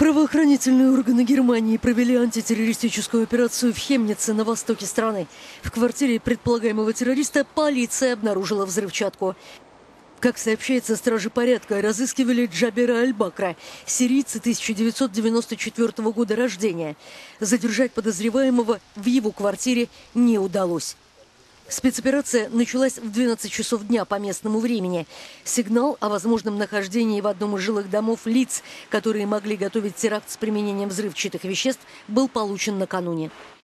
Правоохранительные органы Германии провели антитеррористическую операцию в Хемнице на востоке страны. В квартире предполагаемого террориста полиция обнаружила взрывчатку. Как сообщается, стражи порядка разыскивали Джабера Аль-Бакра, сирийца 1994 года рождения. Задержать подозреваемого в его квартире не удалось. Спецоперация началась в 12 часов дня по местному времени. Сигнал о возможном нахождении в одном из жилых домов лиц, которые могли готовить теракт с применением взрывчатых веществ, был получен накануне.